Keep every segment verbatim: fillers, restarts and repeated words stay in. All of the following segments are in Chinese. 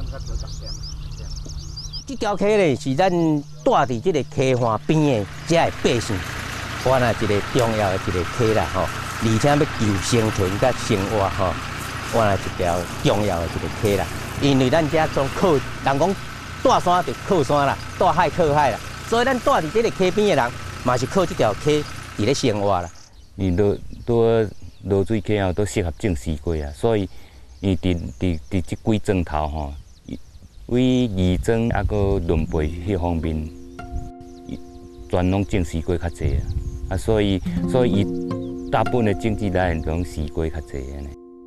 这条溪咧是咱住伫这个溪岸边的遮的百姓，我那一个重要的一个溪啦吼，而且要求生存甲生活吼，我那一条重要的一个溪啦。因为咱遮种靠，人讲住山就靠山啦，住海靠海啦，所以咱住伫这个溪边的人，嘛是靠这条溪伫咧生活啦。 伊落落落水溪后都适合种西瓜啊，所以伊伫伫伫即几庄头吼。 为义庄啊，个轮培迄方面，全拢种西瓜较济啊，啊，所以所以伊大部分的经济来源拢西瓜较济安尼。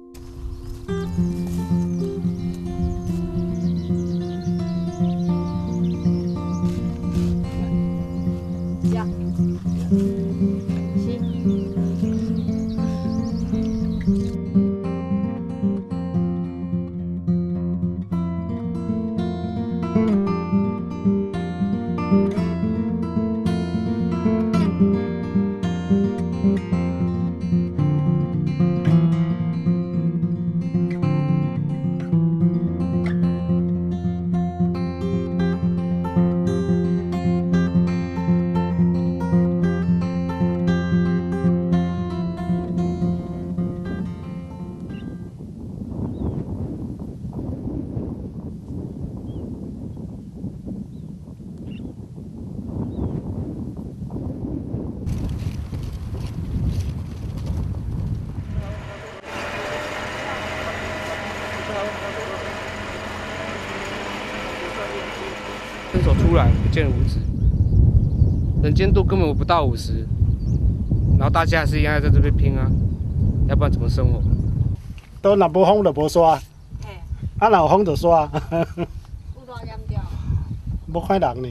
伸手出来不见五指，能见度根本不到五十，然后大家还是一样在这边拼啊，要不然怎么生活？ 都若无风就无沙，啊若有风就沙。 有多严重？ 无看人呢。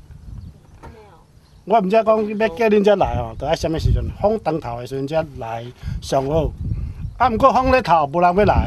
我毋知讲要叫恁遮来哦，着爱什么时阵？风当头的时阵才来上好。啊，毋过风咧头，无人要来。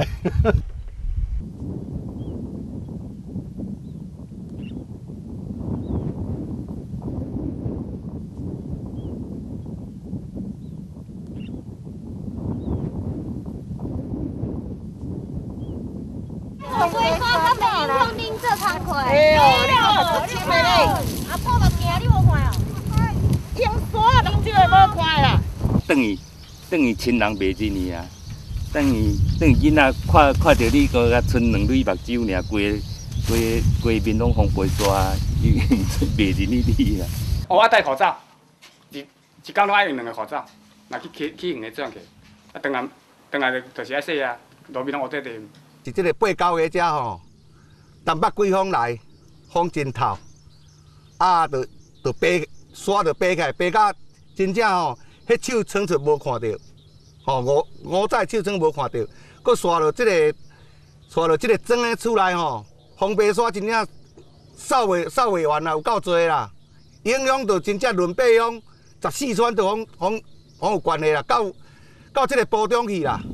哎呦，你好亲的嘞！啊，破目镜你无看哦？听山拢少会无看啦。 等于等于亲人袂认你啊，等于等于囡仔看看到你个甲剩两蕊目睭尔，规规规面拢红白沙，伊袂认你你啦。 哦，我戴口罩，一一工拢爱用两个口罩，若去去去远个这样去，啊，当然当然就是爱洗啊，路面拢乌滴滴。 是即个八九个遮吼。 东北季风来，风真透，啊，就就爬山就爬起来，爬到真正吼，迄手撑出无看到，吼五五彩手撑无看到，佮刷落即个刷落即个庄的厝内吼，风爬山真正扫袂扫袂完啦，有够多啦，影响到真正润北乡十四川都风风风有关系啦，到到即个埔中去啦。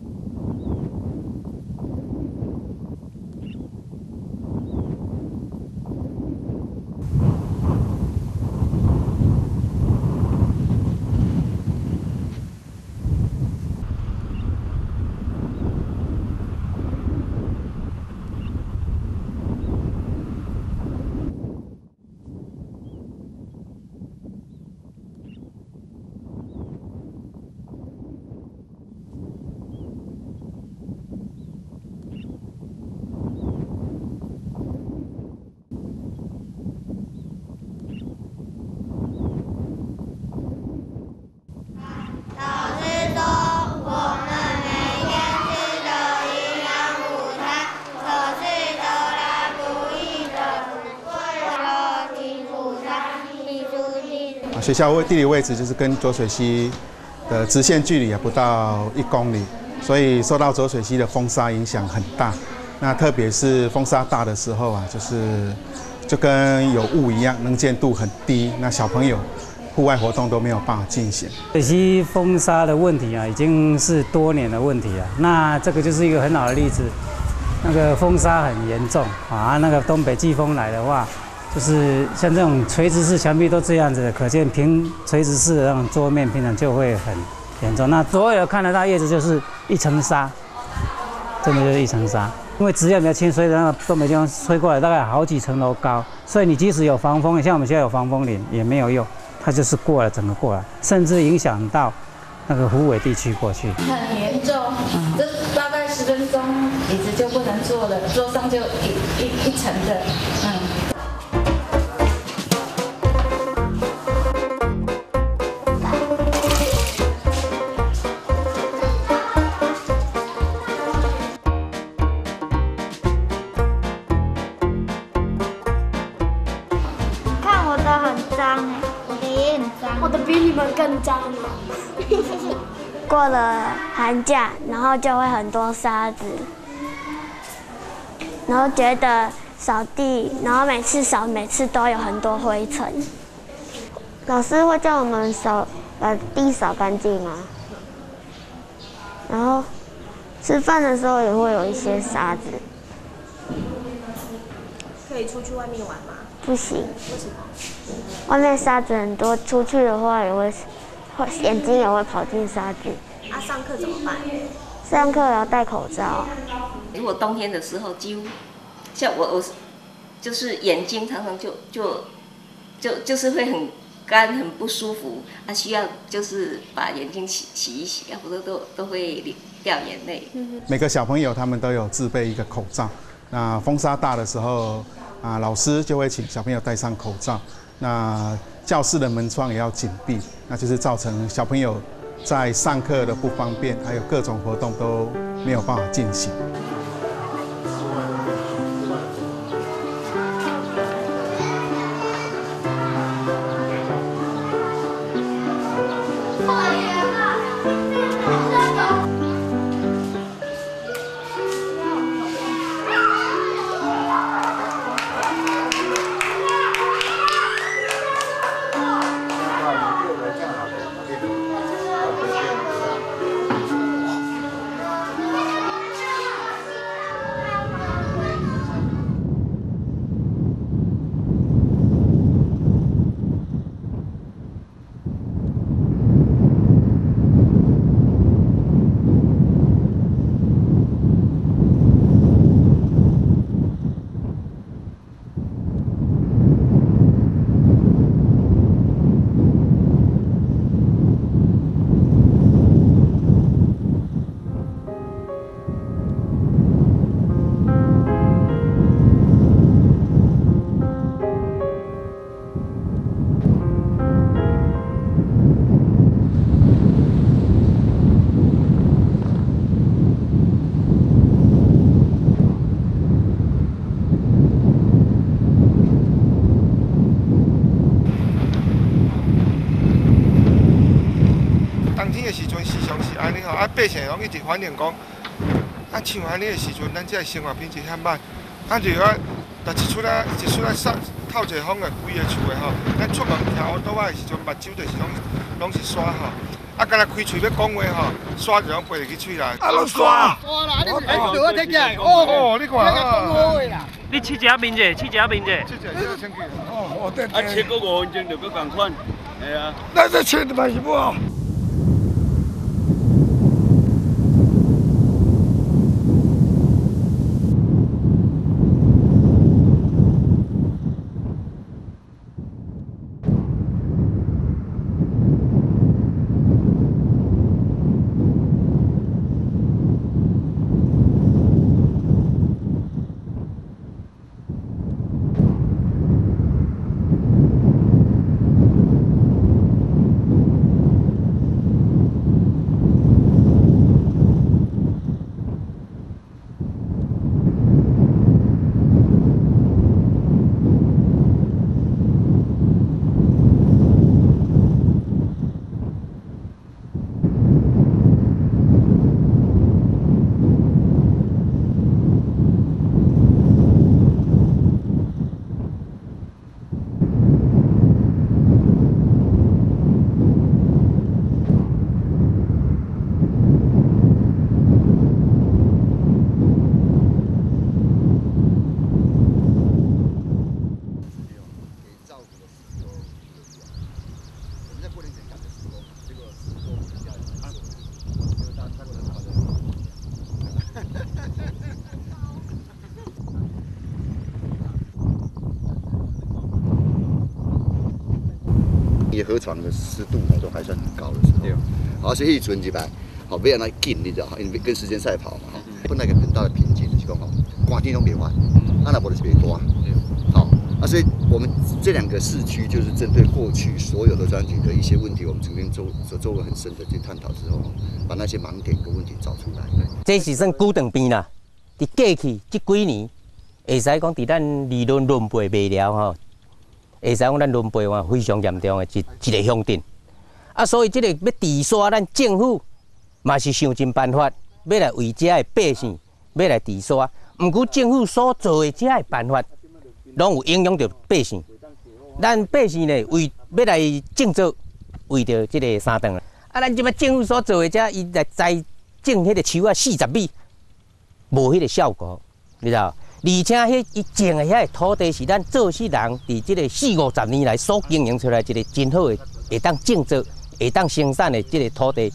学校位地理位置就是跟浊水溪的直线距离也不到一公里，所以受到浊水溪的风沙影响很大。那特别是风沙大的时候啊，就是就跟有雾一样，能见度很低，那小朋友户外活动都没有办法进行。 水溪风沙的问题啊，已经是多年的问题了。那这个就是一个很好的例子，那个风沙很严重啊，那个东北季风来的话。 就是像这种垂直式墙壁都这样子的，可见平垂直式的那种桌面平常就会很严重。那所有看得到叶子就是一层沙，真的就是一层沙。 因为质量比较轻，所以那个东北季风吹过来大概好几层楼高，所以你即使有防风，像我们现在有防风林也没有用，它就是过来整个过来，甚至影响到那个湖尾地区过去。 很严重，这大概十分钟椅子就不能坐了，桌上就一一一层的，嗯。 更脏了。过了寒假，然后就会很多沙子，然后觉得扫地，然后每次扫，每次都有很多灰尘。老师会叫我们扫，把地扫干净啊。然后吃饭的时候也会有一些沙子。 可以出去外面玩吗？ 不行。 为什么？ 外面沙子很多，出去的话也会，眼睛也会跑进沙子。 啊，上课怎么办？ 上课也要戴口罩。 如果冬天的时候，几乎像我我就是眼睛常常就就就就是会很干，很不舒服，啊，需要就是把眼睛洗洗一洗，要不然都都会掉眼泪。 每个小朋友他们都有自备一个口罩，那风沙大的时候。 啊，老师就会请小朋友戴上口罩，那教室的门窗也要紧闭，那就是造成小朋友在上课的不方便，还有各种活动都没有办法进行。 啊，百姓拢一直反映讲，啊像安尼的时阵，咱这生活品质遐歹，啊就要，逐一出来一出来晒透一风的，规个厝的吼，咱出门听乌倒仔的时阵，目睭就是拢拢是沙吼，啊，敢若开喙要讲话吼，沙就拢飞入去喙内。啊，拢沙！沙啦，你哎，对我听起来，哦哦，你看啊， 你试一下面者，试一下面者。 试一下，这先去。哦哦，对。 啊，切个五分钟就要共款，系啊。 咱这切的嘛是不好。 的河床的湿度都还算很高的时候，好，所以迄阵入来，好不要那紧，你知道，因为跟时间赛跑嘛，哈。本来一个很大的瓶颈就是讲吼，寒天拢袂完，啊那无就是袂大，好，啊所以我们这两个市区就是针对过去所有的专题的一些问题，我们曾经做做做过很深的去探讨之后，把那些盲点跟问题找出来。 这是算久长病啦，伫过去这几年，会使讲伫咱理论轮配未了吼。会使讲咱轮配话非常严重的一一个乡镇，啊，所以这个要治沙，咱政府嘛是想尽办法要来为遮的百姓要来治沙。毋过政府所做的遮的办法，拢有影响到百姓。咱百姓呢为要来种作，为着这个三顿啊，咱即摆政府所做的遮，伊来栽种迄个树啊四十米，无迄个效果，你知道？而且，迄伊种的遐土地是咱做事人伫即个四五十年来所经营出来一个真好的，会当种植、会当生产的即个土地。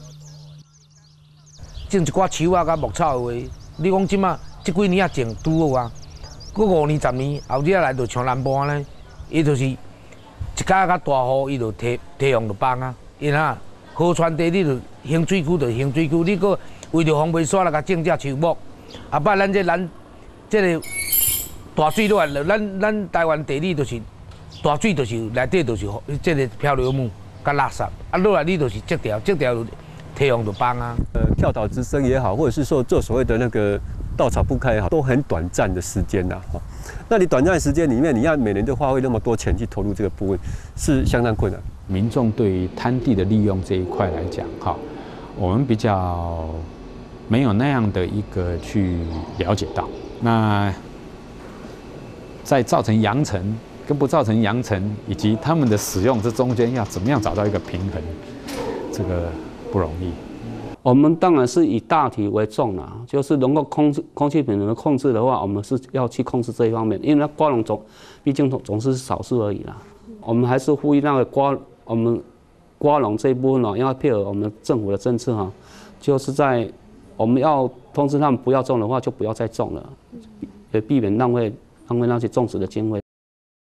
种一寡树啊、甲牧草的话，你讲即马即几年啊种拄好啊，过五年、十年后日来就像南部安尼，伊就是一家较大户，伊就提提用就放啊。因啊，河川地你就兴水区就兴水区，你搁为着防袂沙来甲种只树木，啊摆咱这咱。这个大水落来，咱咱台湾地理就是大水，就是内底就是这个漂流木、甲垃圾，啊落来你就是截掉，截掉太阳就崩啊。 呃，跳岛之声也好，或者是说做所谓的那个稻草铺开也好，都很短暂的时间呐。哈，那你短暂的时间里面，你要每年都花费那么多钱去投入这个部分，是相当困难。 民众对于滩地的利用这一块来讲，哈，我们比较没有那样的一个去了解到。那在造成扬尘跟不造成扬尘，以及他们的使用这中间要怎么样找到一个平衡，这个不容易。 我们当然是以大体为重啦，就是能够控制空气品质的控制的话，我们是要去控制这一方面，因为那瓜农总毕竟总总是少数而已啦。我们还是呼吁那个瓜我们瓜农这一部分呢，要配合我们政府的政策哈，就是在我们要通知他们不要种的话，就不要再种了，也避免浪费浪费那些种植的经费。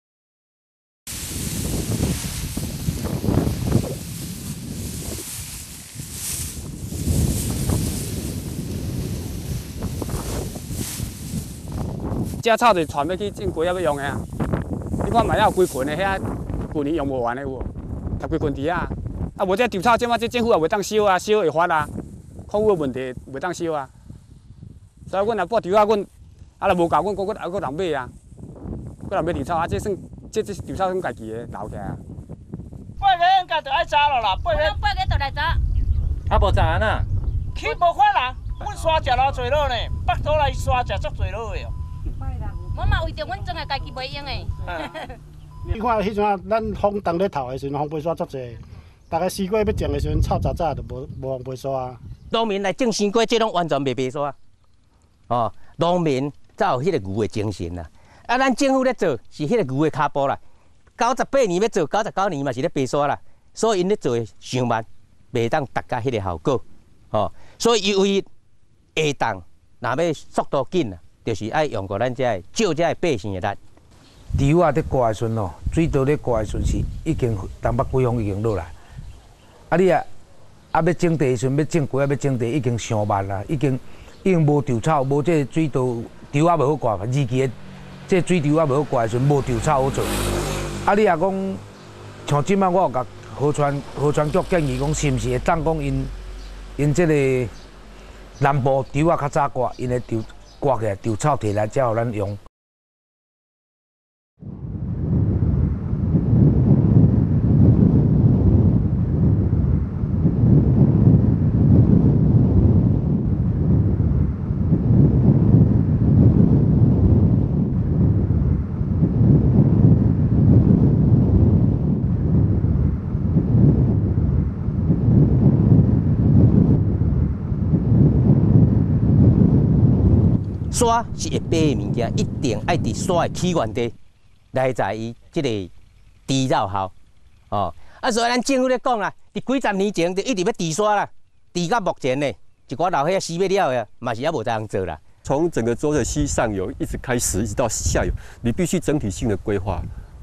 遮草就传要去种瓜要用的啊！你看嘛，遐有几群的遐，旧年用无完的有无？十几群伫遐，啊无这稻草，即马这政府也袂当收啊，收会发啊，空污问题袂当收啊。所以阮若播稻啊，阮啊若无够，阮搁搁还搁人买啊，搁人买稻草啊，这算这这稻草算家己的留起来啊。 八月应该就爱炸了啦，八月八月就来炸。 啊无炸呐？ 去无法啦，阮山食偌济落呢，北岛来山食足济落的哦。 我嘛为着阮种的家己袂用的。 你看迄阵啊，咱风当咧头的时阵，风飞沙足济，大概西瓜要种的时阵，臭杂杂就无无风飞沙啊。 农民来种西瓜，这拢完全袂白沙。哦，农民才有迄个牛的精神啦。啊，咱政府咧做是迄个牛的骹步啦。九十八年要做，九十九年嘛是咧白沙啦。所以因咧做的上慢，袂当达到迄个效果。哦，所以因为下当，若要速度紧啊。就是爱用过咱遮个照遮个百姓的力。 稻啊，伫挂的时阵哦，水稻咧挂的时阵是已经东北季风已经落来。啊，你啊，啊要种地的时阵，要种瓜要种地已经上慢啦，已经已经无稻草，无这水稻稻啊无好挂，二期的这水稻啊无好挂的时阵，无稻草好做。啊，你啊讲，像即摆我有甲河川河川局建议讲，是毋是会当讲因因这个南部稻啊较早挂，因的稻。刮起来，稻草摕来才互咱用。 沙是会白的物件，一定爱伫沙的起源地来在伊即个治绕效。哦，啊，所以咱政府咧讲啦，伫几十年前就一直要治沙啦，治到目前呢，一寡老伙死要了的，嘛是还无这样做啦。 从整个浊水溪上游一直开始，一直到下游，你必须整体性的规划，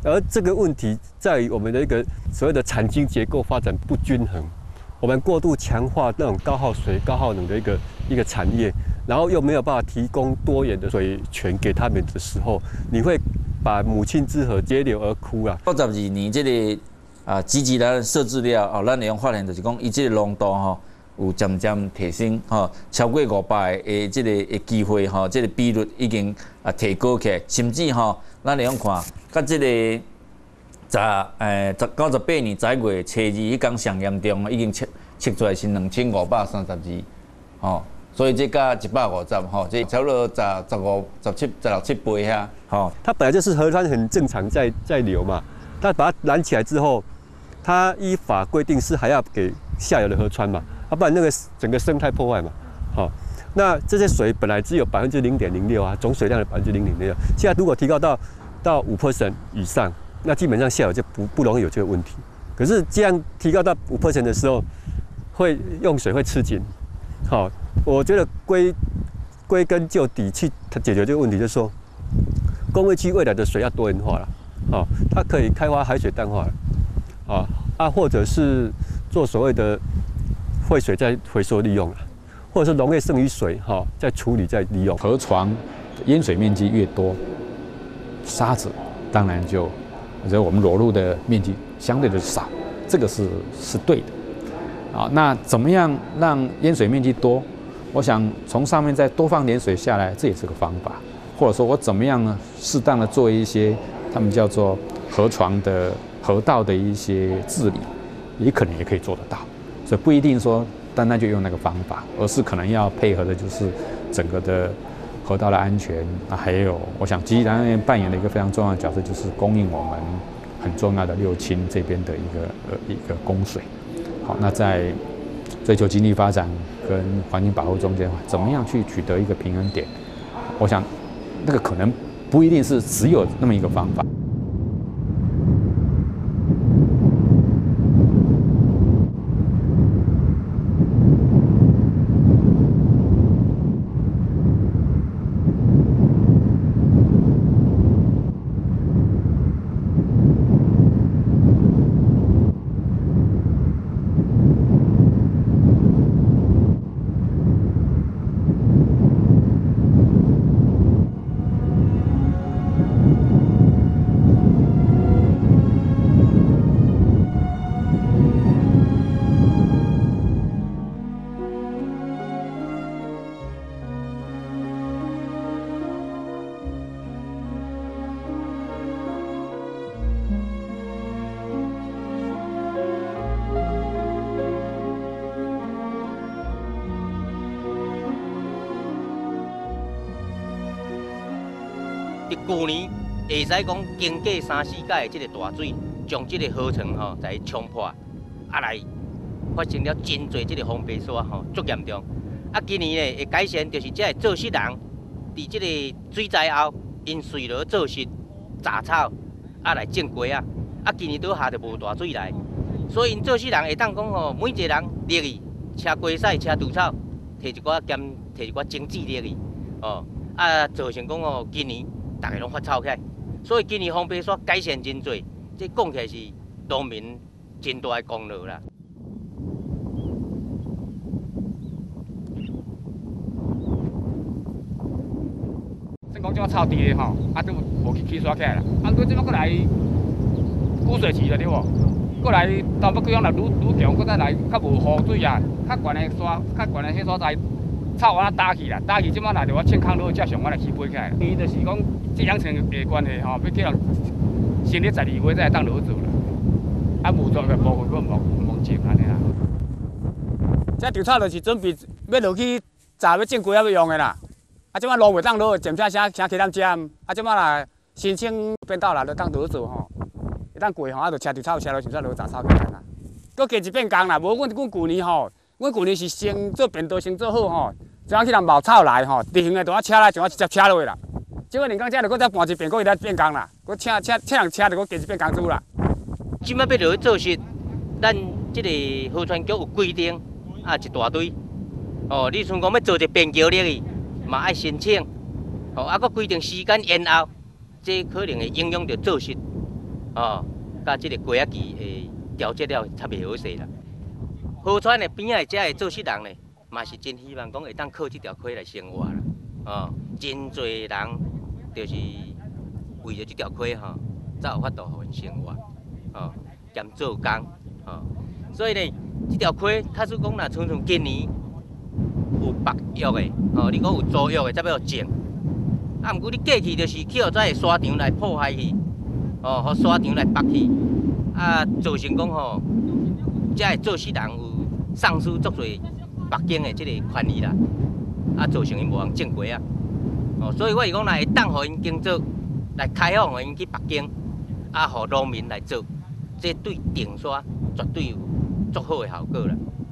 而这个问题在于我们的一个所谓的产经结构发展不均衡，我们过度强化那种高耗水、高耗能的一个一个产业，然后又没有办法提供多元的水权给他们的时候，你会把母亲之河截流而枯啊。 九十二年这个啊，积极来设置了哦，咱会用发现就是讲，伊这个浓度吼有渐渐提升吼，超过五百的这个的机会吼，这个比率已经啊提高起来，甚至吼，咱会用看，甲这个十诶十九十八年十月初二迄天上严重，已经测测出来是两千五百三十二，吼，所以这加一百五十吼，这差不多十十五、十七、十六七倍遐，吼。 它本来就是河川很正常在在流嘛，它把它拦起来之后，它依法规定是还要给下游的河川嘛，要、啊、不然那个整个生态破坏嘛，好、哦，那这些水本来只有百分之零点零六啊，总水量的百分之零点零六，现在如果提高到到五 percent 以上，那基本上下游就不不容易有这个问题。可是这样提高到五 percent 的时候，会用水会吃紧，好、哦，我觉得归归根究底去解决这个问题，就是说，工业区未来的水要多元化了，哦，它可以开发海水淡化了，啊啊，或者是做所谓的废水再回收利用了，或者是农业剩余水哈、哦、再处理再利用。 河床淹水面积越多，沙子当然就，或者我们裸露的面积相对的少，这个是是对的。啊，那怎么样让淹水面积多？我想从上面再多放点水下来，这也是个方法。或者说我怎么样呢？适当的做一些他们叫做河床的河道的一些治理，也可能也可以做得到。所以不一定说单单就用那个方法，而是可能要配合的就是整个的河道的安全啊，还有我想基南那边扮演的一个非常重要的角色，就是供应我们很重要的六轻这边的一个呃一个供水。好，那在追求经济发展跟环境保护中间，怎么样去取得一个平衡点？我想那个可能不一定是只有那么一个方法。 旧年会使讲经过三四届的这个大水，将这个河床吼在冲破，啊来发生了真侪这个风白沙吼，足严重。啊，今年呢会改善，就是这个造湿人伫这个水灾后，因随落造湿、杂草，啊来种瓜啊。啊，今年倒下就无大水来，所以因造湿人会当讲吼，每一个人热去车瓜屎、车除草，摕一寡兼摕一寡精子热去，哦，啊造成讲哦今年。大家拢发臭起来，所以今年风白沙改善真多，这讲起来是农民真大的功劳啦。 算讲即马臭地的吼，啊都无去起刷起来啦。啊，佮即马佮来雨水期了对无？佮来东北季风来愈愈强，佮再来较无雨水啊，较悬的沙，较悬的迄所在。草完啊打去啦，打去即马来着我凊空落，才上我来起飞起来。伊就是讲这养成的关系吼，要叫人新历十二月才当落做啦。啊，无做的部分佫无无种安尼啦。这稻草就是准备要落去炸要种瓜要用的啦。啊，即马路袂当落，渐渐啥啥起咱遮。啊，即马来申请变道啦，就当落做吼。会当过吼，啊，就车稻草车落，是说落杂草起来啦。佫加一变工啦，无阮阮旧年吼。阮旧年是先做便道先做好吼，怎样去人冒草来吼，地形的就我车来，就我直接车落去啦。即个人工车就搁再搬一遍，搁伊来变工啦，搁请请请人车就搁加一遍工资啦。 即摆要落去做事，咱即个河川局有规定啊一大堆，哦，你像讲要做一个便桥入去，嘛爱申请，哦，啊，搁规定时间延后，这可能会影响到做事。 哦，甲即个过仔期会调节了较袂好势啦。河川的边仔遮的做事人呢，嘛是真希望讲会当靠即条溪来生活啦。哦，真侪人就是为着即条溪吼，才有法度互因生活，哦，兼做工，哦，所以呢，即条溪，假使讲若像像今年有白玉的，哦，你讲有租约的，才要种。啊，毋过你过去就是去互遮个沙场来破坏去，哦，互沙场来拔去，啊，造成讲吼，遮个做事人有丧失足侪北京的即个权利啦，啊，造成因无通种瓜啊，哦，所以我是讲，若会当互因经做，来开放互因去北京，啊，互农民来做，这对定沙绝对有足好的效果啦。